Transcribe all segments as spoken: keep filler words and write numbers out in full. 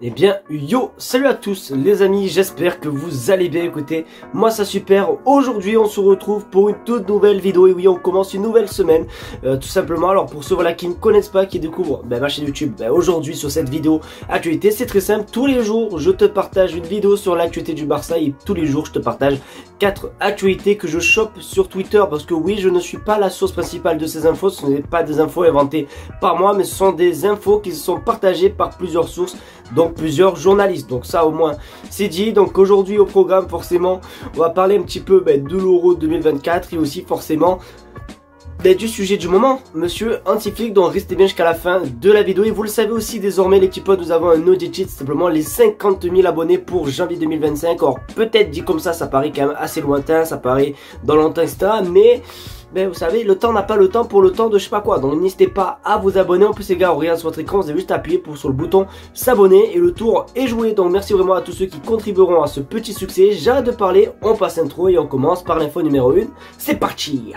Eh bien, yo, salut à tous les amis, j'espère que vous allez bien. Écoutez, moi ça super. Aujourd'hui on se retrouve pour une toute nouvelle vidéo. Et oui, on commence une nouvelle semaine, euh, tout simplement. Alors pour ceux voilà, qui ne connaissent pas, qui découvrent ben, ma chaîne YouTube, ben, aujourd'hui sur cette vidéo actualité, c'est très simple. Tous les jours je te partage une vidéo sur l'actualité du Barça. Et tous les jours je te partage quatre actualités que je chope sur Twitter. Parce que oui, je ne suis pas la source principale de ces infos. Ce n'est pas des infos inventées par moi, mais ce sont des infos qui sont partagées par plusieurs sources, donc plusieurs journalistes. Donc ça au moins c'est dit. Donc aujourd'hui au programme, forcément on va parler un petit peu ben, de l'Euro deux mille vingt-quatre et aussi forcément ben, du sujet du moment, monsieur Antiflick. Donc restez bien jusqu'à la fin de la vidéo. Et vous le savez aussi désormais les petits potes, nous avons un audit, simplement les cinquante mille abonnés pour janvier deux mille vingt-cinq. Alors peut-être dit comme ça, ça paraît quand même assez lointain, ça paraît dans longtemps, et cetera. Mais ben vous savez, le temps n'a pas le temps pour le temps de je sais pas quoi. Donc n'hésitez pas à vous abonner. En plus les gars, on regarde sur votre écran, vous avez juste à appuyer pour, sur le bouton s'abonner et le tour est joué. Donc merci vraiment à tous ceux qui contribueront à ce petit succès. J'arrête de parler, on passe l'intro et on commence par l'info numéro un. C'est parti.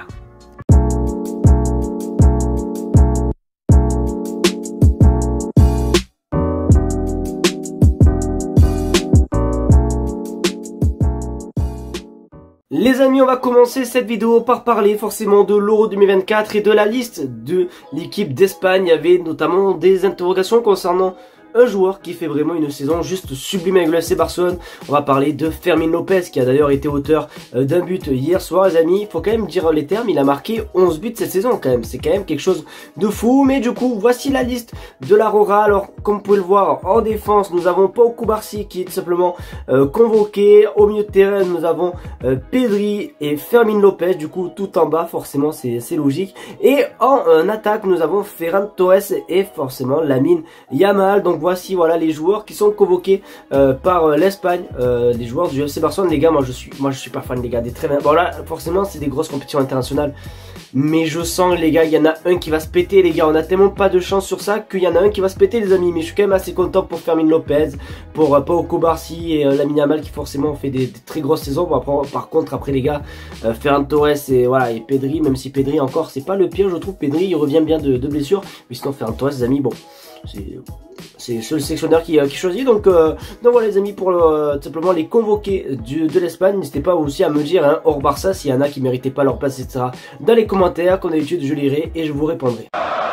Les amis, on va commencer cette vidéo par parler forcément de l'Euro deux mille vingt-quatre et de la liste de l'équipe d'Espagne. Il y avait notamment des interrogations concernant un joueur qui fait vraiment une saison juste sublime avec le F C Barcelone. On va parler de Fermín López qui a d'ailleurs été auteur d'un but hier soir les amis. Il faut quand même dire les termes, il a marqué onze buts cette saison quand même. C'est quand même quelque chose de fou. Mais du coup, voici la liste de la Rora. Alors comme vous pouvez le voir, en défense, nous avons Pau Cubarsí qui est tout simplement euh, convoqué. Au milieu de terrain, nous avons euh, Pedri et Fermín López. Du coup, tout en bas, forcément, c'est logique. Et en euh, attaque, nous avons Ferran Torres et forcément Lamine Yamal. Donc voici voilà les joueurs qui sont convoqués euh, par euh, l'Espagne, euh, les joueurs du F C Barcelone. Les gars, moi je suis moi je suis pas fan les gars des très bien. Bon là forcément c'est des grosses compétitions internationales, mais je sens les gars, il y en a un qui va se péter les gars. On a tellement pas de chance sur ça qu'il y en a un qui va se péter les amis. Mais je suis quand même assez content pour Fermín López, pour euh, Pau Cubarsí et euh, Lamine Yamal qui forcément ont fait des, des très grosses saisons. Bon, après, par contre après les gars, euh, Ferran Torres et voilà et Pedri, même si Pedri encore c'est pas le pire je trouve. Pedri il revient bien de, de blessure, mais sinon Ferran Torres les amis bon c'est le sélectionneur qui, euh, qui choisit. Donc, euh, donc voilà les amis, pour euh, simplement les convoquer du, de l'Espagne. N'hésitez pas aussi à me dire hein, hors Barça s'il y en a qui méritaient pas leur place, et cetera. Dans les commentaires, comme d'habitude je lirai et je vous répondrai.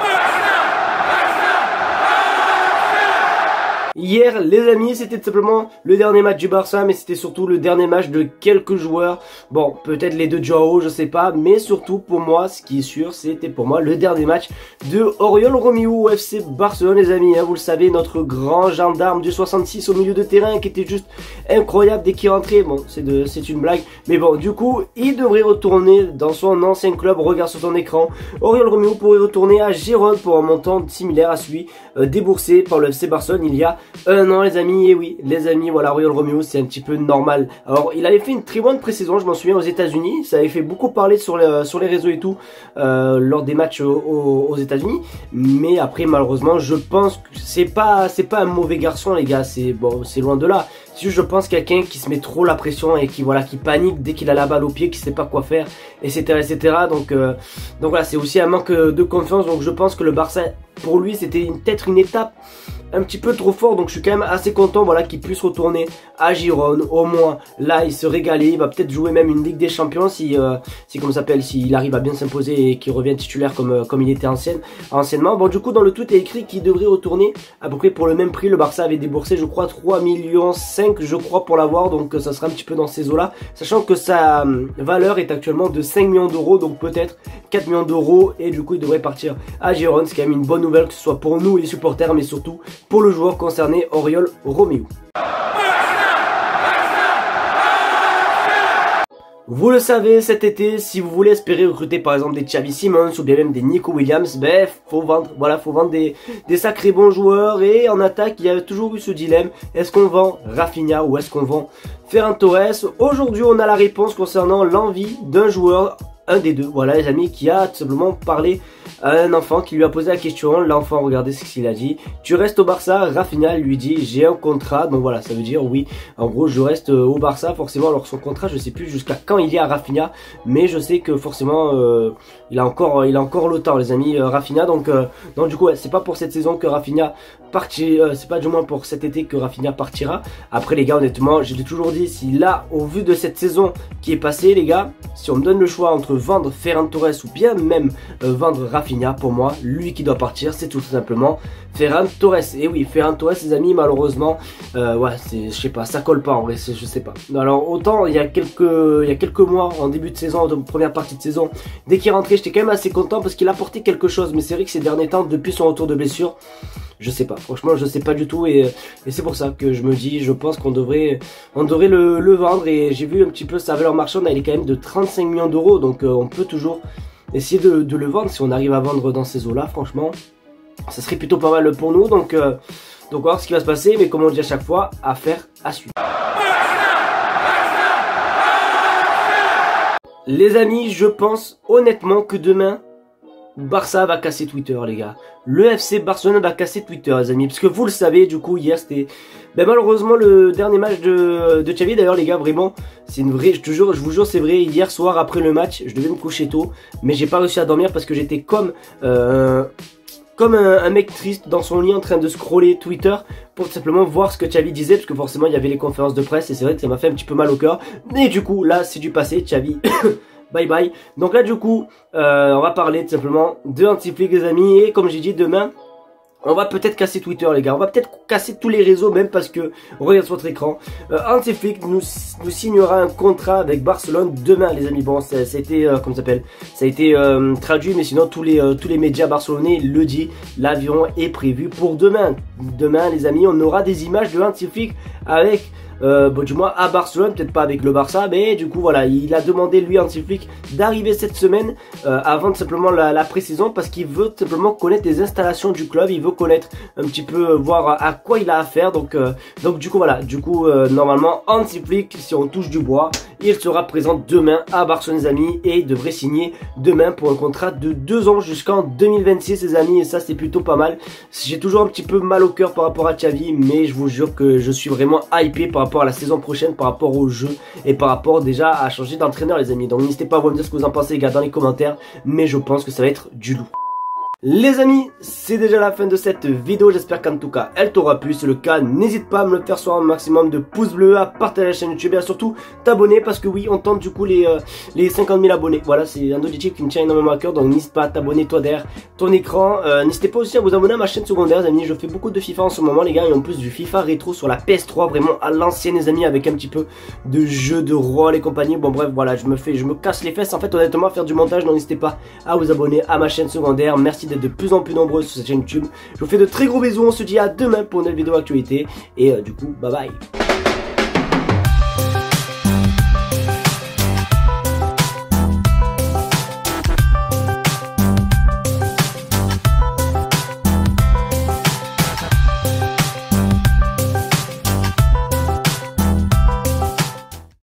Hier les amis, c'était simplement le dernier match du Barça, mais c'était surtout le dernier match de quelques joueurs. Bon, peut-être les deux Joao, je sais pas, mais surtout pour moi, ce qui est sûr, c'était pour moi le dernier match de Oriol Romeu au F C Barcelone les amis. Hein, vous le savez, notre grand gendarme du soixante-six au milieu de terrain qui était juste incroyable dès qu'il rentrait. Bon, c'est c'est une blague, mais bon, du coup, il devrait retourner dans son ancien club. Regarde sur ton écran, Oriol Romeu pourrait retourner à Gérone pour un montant similaire à celui euh, déboursé par le F C Barcelone il y a un an les amis. Et oui les amis, voilà Oriol Romeu c'est un petit peu normal. Alors il avait fait une très bonne pré-saison, je m'en souviens, aux États-Unis. Ça avait fait beaucoup parler sur les, sur les réseaux et tout euh, lors des matchs aux, aux États-Unis. Mais après malheureusement je pense que c'est pas c'est pas un mauvais garçon les gars, c'est bon, c'est loin de là. C'est juste je pense quelqu'un qui se met trop la pression et qui voilà qui panique dès qu'il a la balle au pied, qui sait pas quoi faire, etc etc. Donc euh, donc voilà, c'est aussi un manque de confiance. Donc je pense que le Barça pour lui c'était peut-être une étape un petit peu trop fort, donc je suis quand même assez content voilà qu'il puisse retourner à Gérone. Au moins là il se régaler, il va peut-être jouer même une Ligue des Champions si euh, si comment s'appelle s'il arrive à bien s'imposer et qu'il revient titulaire comme euh, comme il était ancienne, anciennement. Bon du coup dans le tweet il est écrit qu'il devrait retourner à peu près pour le même prix. Le Barça avait déboursé je crois trois millions cinq je crois pour l'avoir, donc euh, ça sera un petit peu dans ces eaux là, sachant que sa euh, valeur est actuellement de cinq millions d'euros, donc peut-être quatre millions d'euros, et du coup il devrait partir à Gérone. C'est quand même une bonne nouvelle, que ce soit pour nous les supporters mais surtout pour le joueur concerné, Oriol Romeu. Vous le savez, cet été, si vous voulez espérer recruter par exemple des Xavi Simons ou bien même des Nico Williams, ben faut vendre, voilà, faut vendre des, des sacrés bons joueurs. Et en attaque, il y a toujours eu ce dilemme, est-ce qu'on vend Rafinha ou est-ce qu'on vend Ferran Torres? Aujourd'hui, on a la réponse concernant l'envie d'un joueur un des deux, voilà les amis, qui a tout simplement parlé à un enfant qui lui a posé la question. L'enfant, regardez ce qu'il a dit: tu restes au Barça? Rafinha lui dit: j'ai un contrat. Donc voilà, ça veut dire oui, en gros je reste au Barça forcément. Alors son contrat, je sais plus jusqu'à quand il est à Rafinha, mais je sais que forcément euh, il a encore il a encore le temps les amis, euh, Rafinha. Donc euh, donc du coup ouais, c'est pas pour cette saison que Rafinha partira, euh, c'est pas du moins pour cet été que Rafinha partira. Après les gars, honnêtement, je l'ai toujours dit, si là au vu de cette saison qui est passée les gars, si on me donne le choix entre vendre Ferran Torres ou bien même euh, vendre Rafinha, pour moi lui qui doit partir c'est tout simplement Ferran Torres. Et oui, Ferran Torres les amis, malheureusement euh, ouais c'est, je sais pas, ça colle pas en vrai, je sais pas. Alors autant il y a quelques il y a quelques mois en début de saison, de première partie de saison, dès qu'il est rentré j'étais quand même assez content parce qu'il apportait quelque chose, mais c'est vrai que ces derniers temps, depuis son retour de blessure, je sais pas, franchement je sais pas du tout. Et, et c'est pour ça que je me dis, je pense qu'on devrait on devrait le, le vendre. Et j'ai vu un petit peu sa valeur marchande, elle est quand même de trente-cinq millions d'euros, donc euh, on peut toujours essayer de, de le vendre. Si on arrive à vendre dans ces eaux là, franchement ça serait plutôt pas mal pour nous. Donc euh, donc on va voir ce qui va se passer, mais comme on dit à chaque fois, affaire à suivre. Les amis, je pense honnêtement que demain Barça va casser Twitter les gars. Le F C Barcelone va casser Twitter les amis, parce que vous le savez, du coup hier c'était ben, malheureusement le dernier match de, de Xavi. D'ailleurs les gars, vraiment c'est une vraie, je te jure, je vous jure c'est vrai, hier soir après le match je devais me coucher tôt, mais j'ai pas réussi à dormir parce que j'étais comme euh, comme un, un mec triste dans son lit en train de scroller Twitter pour tout simplement voir ce que Xavi disait, parce que forcément il y avait les conférences de presse et c'est vrai que ça m'a fait un petit peu mal au cœur. Mais du coup là c'est du passé, Xavi bye bye. Donc là du coup euh, on va parler tout simplement de Hansi-Flick les amis. Et comme j'ai dit, demain on va peut-être casser Twitter les gars, on va peut-être casser tous les réseaux même, parce que regarde sur votre écran, euh, Hansi-Flick nous, nous signera un contrat avec Barcelone demain les amis. Bon ça, ça a été euh, comment ça s'appelle, ça a été euh, traduit, mais sinon tous les euh, tous les médias barcelonais le disent, l'avion est prévu pour demain. Demain les amis, on aura des images de Hansi-Flick avec Euh, bon, du moins à Barcelone, peut-être pas avec le Barça, mais du coup voilà, il a demandé lui Hansi-Flick d'arriver cette semaine euh, avant tout simplement la, la pré-saison, parce qu'il veut tout simplement connaître les installations du club, il veut connaître un petit peu, euh, voir à, à quoi il a affaire. Donc euh, donc du coup voilà, du coup euh, normalement Hansi-Flick, si on touche du bois, il sera présent demain à Barcelone les amis, et il devrait signer demain pour un contrat de deux ans jusqu'en deux mille vingt-six les amis, et ça c'est plutôt pas mal. J'ai toujours un petit peu mal au cœur par rapport à Xavi, mais je vous jure que je suis vraiment hypé par rapport à la saison prochaine, par rapport au jeu et par rapport déjà à changer d'entraîneur les amis. Donc n'hésitez pas à vous me dire ce que vous en pensez les gars dans les commentaires, mais je pense que ça va être du loup. Les amis, c'est déjà la fin de cette vidéo, j'espère qu'en tout cas elle t'aura plu. Si c'est le cas, n'hésite pas à me le faire sur un maximum de pouces bleus, à partager la chaîne YouTube et à surtout t'abonner, parce que oui, on tente du coup les, euh, les cinquante mille abonnés. Voilà, c'est un objectif qui me tient énormément à cœur, donc n'hésite pas à t'abonner toi derrière ton écran. Euh, n'hésitez pas aussi à vous abonner à ma chaîne secondaire les amis, je fais beaucoup de FIFA en ce moment les gars, et en plus du FIFA rétro sur la P S trois, vraiment à l'ancienne les amis, avec un petit peu de jeu de rôle et compagnie. Bon bref, voilà, je me fais, je me casse les fesses en fait honnêtement à faire du montage, donc n'hésitez pas à vous abonner à ma chaîne secondaire. Merci d'être de plus en plus nombreux sur cette chaîne YouTube. Je vous fais de très gros bisous, on se dit à demain pour une nouvelle vidéo actualité, et euh, du coup bye bye.